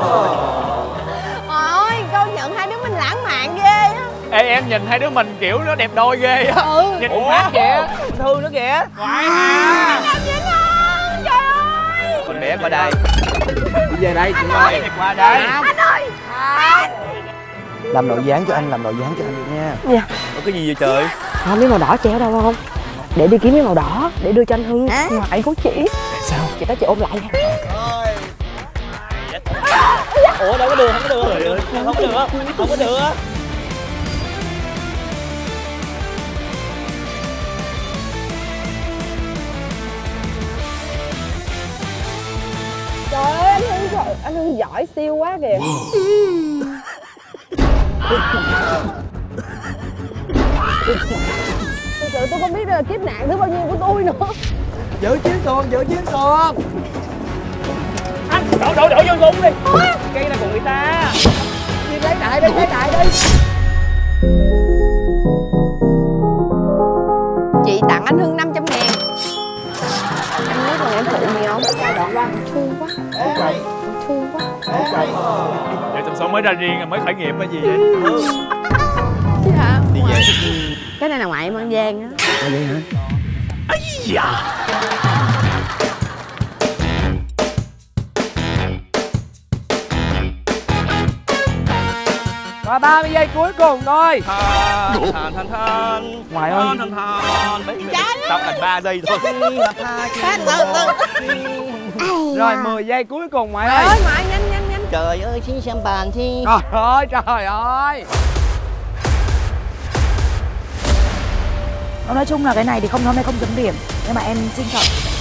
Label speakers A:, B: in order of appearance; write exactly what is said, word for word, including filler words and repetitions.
A: Ôi, công nhận hai đứa mình lãng mạn ghê á.
B: Ê, em nhìn hai đứa mình kiểu nó đẹp đôi ghê á.
A: Ừ.
B: Nhìn cũng hát vậy á.
C: Thương nó kìa.
B: Ngoại hả?
A: Em dễ thương, trời ơi.
C: Con bé qua đây.
B: Đi về đây, chị ơi. Qua đây.
A: Anh ơi. Anh.
C: Làm nội dáng cho anh, làm nội dáng cho anh đi nha.
D: Dạ.
C: Có cái gì vậy trời?
D: Không, miếng màu đỏ treo đâu không? Để đi kiếm miếng màu đỏ để đưa cho anh Hưng. À? Ngoại của chị.
C: Sao?
D: Chị tới chị ôm lại nha.
C: Ủa đâu có được, không có được. Không có được, không có được.
D: Trời ơi, anh Hưng, trời, anh Hưng giỏi siêu quá kìa. Thực sự tôi không biết đây là kiếp nạn thứ bao nhiêu của tôi nữa.
C: Giữ chiến xuồng, giữ chiến xuồng.
B: Anh đổ đổ đổ vô súng đi. Cây này của người ta.
C: Đi lấy đại đi, lấy đại đi.
A: Chị tặng anh Hưng năm trăm ngàn. Anh biết còn em phụ gì không? Thương quá. Thương quá.
B: Giờ trong số mới ra riêng rồi mới khởi nghiệp hay gì vậy?
A: Chứ hả?
C: Đi về.
A: Cái này là ngoại em ăn gian á.
C: À vậy hả?
B: Ây da.
C: Và ba mươi giây cuối cùng thôi.
B: Than than than than.
C: Ngoại ơi.
B: Than than than. Tao thành ba giây thôi.
A: Phát từ từ.
C: Rồi mười giây cuối cùng ngoại
A: Trời
C: ơi.
A: ơi, ngoại nhanh nhanh nhanh.
E: Trời ơi, xin xem bàn thi.
C: Trời ơi, trời ơi.
D: Nói chung là cái này thì không hôm nay không chấm điểm, nhưng mà em xin chọn